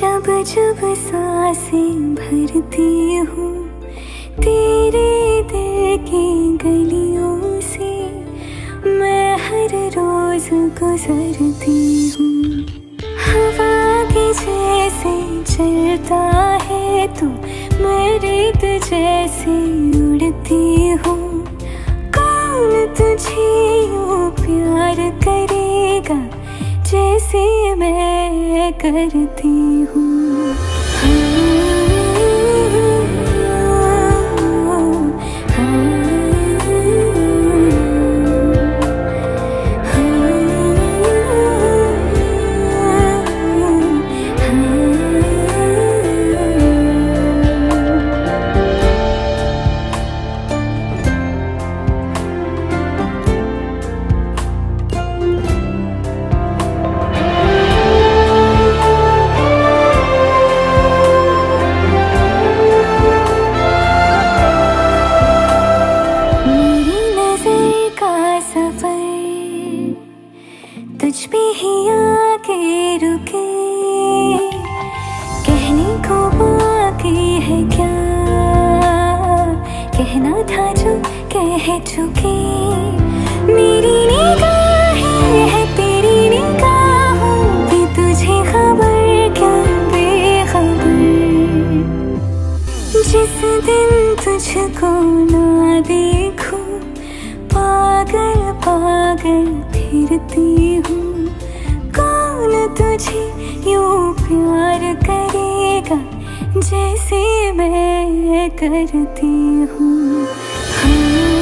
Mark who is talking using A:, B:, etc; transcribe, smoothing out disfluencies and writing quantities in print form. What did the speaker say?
A: जब जब सांसें भरती हूँ तेरे दिल की गलियों से, मैं हर रोज गुजरती हूँ। हवा के जैसे चलता है तू, मैं रेत जैसे उड़ती हूँ। कौन तुझे यूँ प्यार करेगा जैसे मैं करती हूँ। तुझ पे ही आके रुके, कहने को बाकी है क्या, कहना था जो कह चुके। मेरी निगाहें है तेरी निगाहों भी, तुझे खबर क्या बेखबर। जिस दिन तुझको ना देखूं पागल पागल फिरती हूँ। कौन तुझे यूँ प्यार करेगा जैसे मैं करती हूँ।